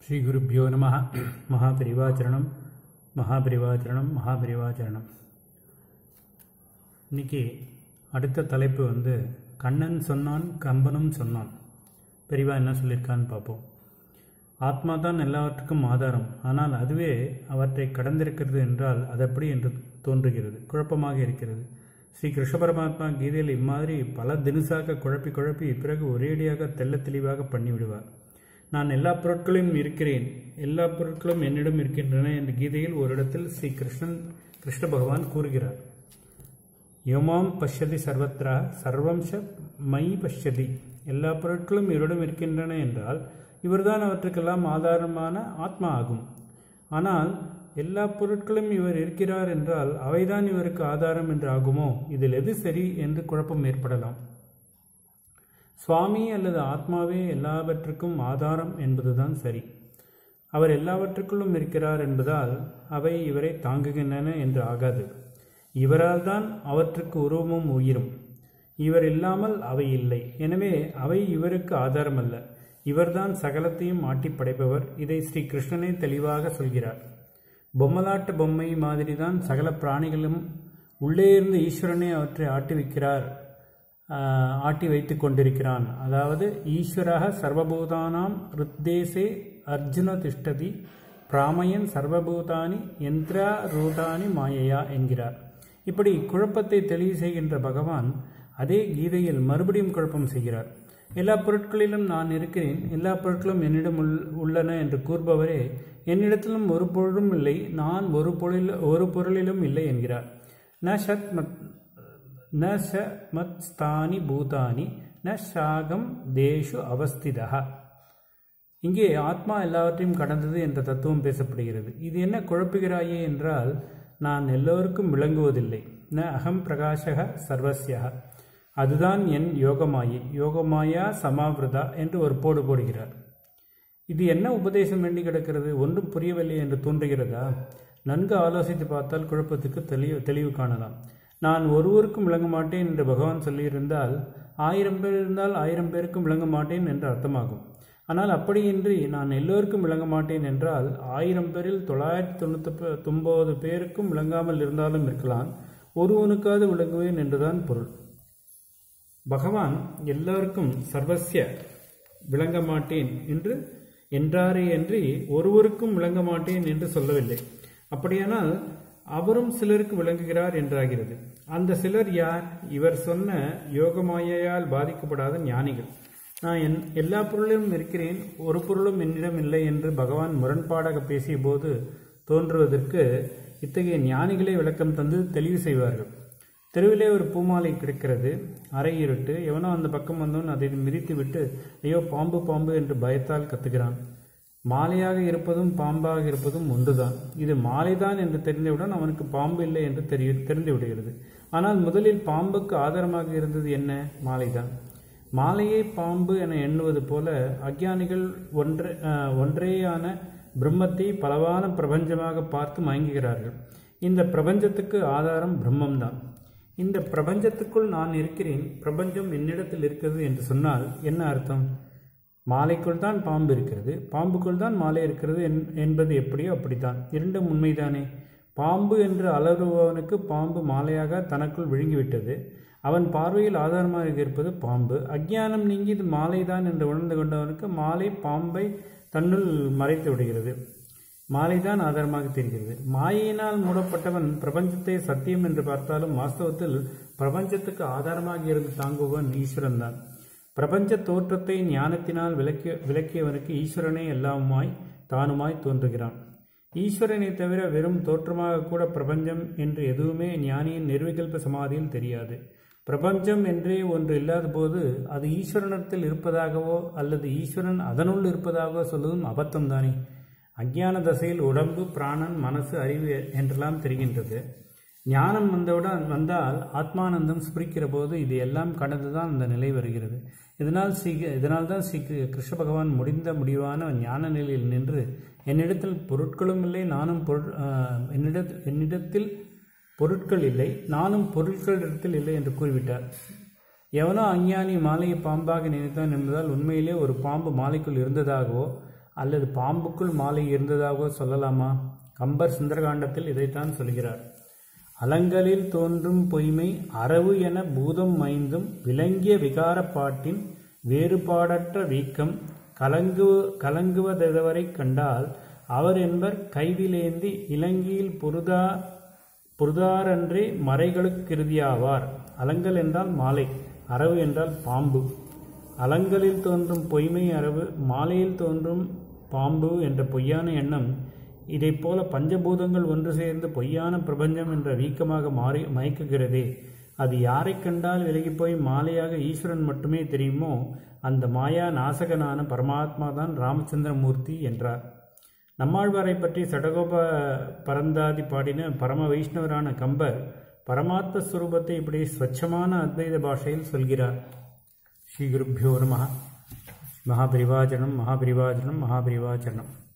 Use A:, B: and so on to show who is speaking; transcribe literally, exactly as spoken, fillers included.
A: ஸ்ரீ குருப்யோ நமः. மகாபரிவாச்சரணம் மகாபரிவாச்சரணம் மகாபரிவாச்சரணம். இன்னைக்கு அடுத்த தலைப்பு வந்து கண்ணன் சொன்னான், கம்பனும் சொன்னான். பெரியவா என்ன சொல்லியிருக்கான்னு பார்ப்போம். ஆத்மா தான் எல்லாவற்றுக்கும் ஆதாரம், ஆனால் அதுவே அவற்றை கடந்திருக்கிறது என்றால் அது எப்படி என்று தோன்றுகிறது, குழப்பமாக இருக்கிறது. ஸ்ரீ கிருஷ்ண பரமாத்மா கீதையில் இம்மாதிரி பல தினுசாக குழப்பி குழப்பி பிறகு ஒரேடியாக தெள்ள தெளிவாக பண்ணிவிடுவார். நான் எல்லா பொருட்களையும் இருக்கிறேன், எல்லா பொருட்களும் என்னிடம் இருக்கின்றன என்று கீதையில் ஒரு இடத்தில் ஸ்ரீ கிருஷ்ணன் கிருஷ்ண பகவான் கூறுகிறார். யோமாம் பஷ்யதி சர்வத்ரா சர்வம்ச மை பஷ்யதி. எல்லா பொருட்களும் இவரிடம் இருக்கின்றன என்றால் இவர்தான் அவற்றுக்கெல்லாம் ஆதாரமான ஆத்மா ஆகும். ஆனால் எல்லா பொருட்களும் இவர் இருக்கிறார் என்றால் அவைதான் இவருக்கு ஆதாரம் என்று ஆகுமோ? இதில் எது சரி என்று குழப்பம் ஏற்படலாம். சுவாமி அல்லது ஆத்மாவே எல்லாவற்றுக்கும் ஆதாரம் என்பதுதான் சரி. அவர் எல்லாவற்றுக்குள்ளும் இருக்கிறார் என்பதால் அவை இவரை தாங்குகின்றன என்று ஆகாது. இவரால் தான் அவற்றுக்கு உருவமும் உயிரும். இவர் இல்லாமல் அவை இல்லை. எனவே அவை இவருக்கு ஆதாரம் அல்ல. இவர்தான் சகலத்தையும் ஆட்டி படைப்பவர். இதை ஸ்ரீ கிருஷ்ணனே தெளிவாக சொல்கிறார். பொம்மலாட்ட பொம்மை மாதிரிதான் சகல பிராணிகளும். உள்ளே இருந்து ஈஸ்வரனே அவற்றை ஆட்டி வைக்கிறார், ஆட்டி வைத்து கொண்டிருக்கிறான். அதாவது ஈஸ்வரக சர்வபூதானாம் ருத்தேசே அர்ஜுன திஷ்டதி பிராமயன் சர்வபூதானி யந்திரா ரூடானி மாயையா என்கிறார். இப்படி குழப்பத்தை தெளிவு செய்கின்ற பகவான் அதே கீதையில் மறுபடியும் குழப்பம் செய்கிறார். எல்லா பொருட்களிலும் நான் இருக்கிறேன், எல்லா பொருட்களும் என்னிடம் உள்ளன என்று கூறுபவரே என்னிடத்திலும் ஒரு பொருளும் இல்லை, நான் ஒரு பொருள் ஒரு பொருளிலும் இல்லை என்கிறார். ந சத் மத் ந ச மத் ஸ்தானி பூதானி ந சாகம் தேஷு அவஸ்திதா. இங்கே ஆத்மா எல்லாவற்றையும் கடந்தது என்ற தத்துவம் பேசப்படுகிறது. இது என்ன குழப்புகிறாயே என்றால், நான் எல்லோருக்கும் விளங்குவதில்லை. ந அகம் பிரகாஷக சர்வஸ்யா. அதுதான் என் யோகமாயை. யோகமாயா சமாவிரதா என்று ஒரு போடு போடுகிறார். இது என்ன உபதேசம் வேண்டி கிடக்கிறது? ஒன்றும் புரியவில்லை என்று தோன்றுகிறதா? நன்கு ஆலோசித்து பார்த்தால் குழப்பத்துக்கு தெளிவு தெளிவு காணலாம். நான் ஒருவருக்கும் விளங்க மாட்டேன் என்று பகவான் சொல்லியிருந்தால் ஆயிரம் பேர் இருந்தால் ஆயிரம் பேருக்கும் விளங்க மாட்டேன் என்று அர்த்தமாகும். ஆனால் அப்படியின்றி நான் எல்லோருக்கும் விளங்க மாட்டேன் என்றால் ஆயிரம் பேரில் தொள்ளாயிரத்தி தொண்ணூற்றி தொன்பது பேருக்கும் விளங்காமல் இருந்தாலும் இருக்கலாம், ஒருவனுக்காவது விளங்குவேன் என்றுதான் பொருள். பகவான் எல்லாருக்கும் சர்வஸ்ய விளங்க மாட்டேன் என்று என்றாரே அன்றி ஒருவருக்கும் விளங்க மாட்டேன் என்று சொல்லவில்லை. அப்படியானால் அவரும் சிலருக்கு விளங்குகிறார் என்றாகிறது. அந்த சிலர் யார்? இவர் சொன்ன யோகமாயையால் பாதிக்கப்படாத ஞானிகள். நான் என் எல்லா பொருளிலும் இருக்கிறேன், ஒரு பொருளும் என்னிடம் இல்லை என்று பகவான் முரண்பாடாக பேசிய போது தோன்றுவதற்கு இத்தகைய ஞானிகளே விளக்கம் தந்து தெளிவு செய்வார்கள். தெருவிலே ஒரு பூமாலை கிடைக்கிறது, அரை இருட்டு. எவனோ அந்த பக்கம் வந்தவன் அதை மிதித்து விட்டு ஐயோ பாம்பு பாம்பு என்று பயத்தால் கத்துகிறான். மாலையாக இருப்பதும் பாம்பாக இருப்பதும் ஒன்றுதான். இது மாலைதான் என்று தெரிந்தவுடன் அவனுக்கு பாம்பு இல்லை என்று தெரிய தெரிந்து விடுகிறது. ஆனால் முதலில் பாம்புக்கு ஆதாரமாக இருந்தது என்ன? மாலைதான். மாலையை பாம்பு என எண்ணுவது போல அஞ்ஞானிகள் ஒன்றே ஒன்றேயான பிரம்மத்தை பலவான பிரபஞ்சமாக பார்த்து மயங்குகிறார்கள். இந்த பிரபஞ்சத்துக்கு ஆதாரம் பிரம்மம்தான். இந்த பிரபஞ்சத்துக்குள் நான் இருக்கிறேன், பிரபஞ்சம் என்னிடத்தில் இருக்கிறது என்று சொன்னால் என்ன அர்த்தம்? மாலைக்குள் தான் பாம்பு இருக்கிறது, பாம்புக்குள் தான் மாலை இருக்கிறது என்பது எப்படியோ அப்படித்தான். இரண்டும் உண்மைதானே. பாம்பு என்று அலறுபவனுக்கு பாம்பு மாலையாக தனக்குள் விழுங்கிவிட்டது. அவன் பார்வையில் ஆதாரமாக இருப்பது பாம்பு. அஞ்ஞானம் நீங்கி இது மாலைதான் என்று உணர்ந்து கொண்டவனுக்கு மாலை பாம்பை தன்னுள் மறைத்து விடுகிறது. மாலைதான் ஆதாரமாக தெரிகிறது. மாயினால் மூடப்பட்டவன் பிரபஞ்சத்தை சத்தியம் என்று பார்த்தாலும் வாஸ்தவத்தில் பிரபஞ்சத்துக்கு ஆதாரமாக இருந்து தாங்குவன் ஈஸ்வரன் தான். பிரபஞ்ச தோற்றத்தை ஞானத்தினால் விளக்கிய விளக்கியவனுக்கு ஈஸ்வரனே எல்லாமாய் தானுமாய் தோன்றுகிறான். ஈஸ்வரனை தவிர வெறும் தோற்றமாக கூட பிரபஞ்சம் என்று எதுவுமே ஞானியின் நிர்விகல்ப சமாதியில் தெரியாது. பிரபஞ்சம் என்றே ஒன்று இல்லாத போது அது ஈஸ்வரனத்தில் இருப்பதாகவோ அல்லது ஈஸ்வரன் அதனுள் இருப்பதாகவோ சொல்வதும் அபத்தம்தானே. அஞ்ஞான தசையில் உடம்பு, பிராணன், மனசு, அறிவு என்றெல்லாம் தெரிகின்றது. ஞானம் வந்தவுடன் வந்தால் ஆத்மானந்தம் ஸ்புரிக்கிற போது இது எல்லாம் கடந்துதான் அந்த நிலை வருகிறது. இதனால் ஸ்ரீ இதனால் தான் ஸ்ரீ கிருஷ்ண பகவான் முடிந்த முடிவான ஞான நிலையில் நின்று என்னிடத்தில் பொருட்களும் இல்லை, நானும் பொருள் என்னிட என்னிடத்தில் பொருட்கள் இல்லை, நானும் பொருட்களிடத்தில் இல்லை என்று கூறிவிட்டார். எவனோ அஞ்ஞானி மாலையை பாம்பாக நினைத்தான் என்பதால் உண்மையிலே ஒரு பாம்பு மாலைக்குள் இருந்ததாகவோ அல்லது பாம்புக்குள் மாலை இருந்ததாக சொல்லலாமா? கம்பர் சுந்தரகாண்டத்தில் இதைத்தான் சொல்கிறார். அலங்களில் தோன்றும் பொய்மை அரவு என பூதம் மைந்தும் விளங்கிய விகாரப்பாட்டின் வேறுபாடற்ற வீக்கம் கலங்கு கலங்குவதெவரை கண்டால் அவர் என்பர் கைவிலேந்தி இலங்கையில் பொருதா பொருதாரன்றே மறைகளுக்கிருதியாவார். அலங்கல் என்றால் மாலை, அரவு என்றால் பாம்பு. அலங்களில் தோன்றும் பொய்மை அரவு, மாலையில் தோன்றும் பாம்பு என்ற பொய்யான எண்ணம் இதைப் போல பஞ்சபூதங்கள் ஒன்று சேர்ந்து பொய்யான பிரபஞ்சம் என்ற வீக்கமாக மாறி மயக்குகிறதே, அது யாரை கண்டால் விலகிப்போய் மாலையாக ஈஸ்வரன் மட்டுமே தெரியுமோ அந்த மாயா நாசகனான பரமாத்மா தான் ராமச்சந்திரமூர்த்தி என்றார். நம்மாழ்வாரை பற்றி சடகோப பரந்தாதி பாடின பரம வைஷ்ணவரான கம்பர் பரமாத்ம ஸ்வரூபத்தை இப்படி ஸ்வச்சமான அத்வைத பாஷையில் சொல்கிறார். ஸ்ரீ குருப்யோ நமः. மகாபரிவாச்சரணம் மகாபரிவாச்சரணம் மகாபரிவாச்சரணம்.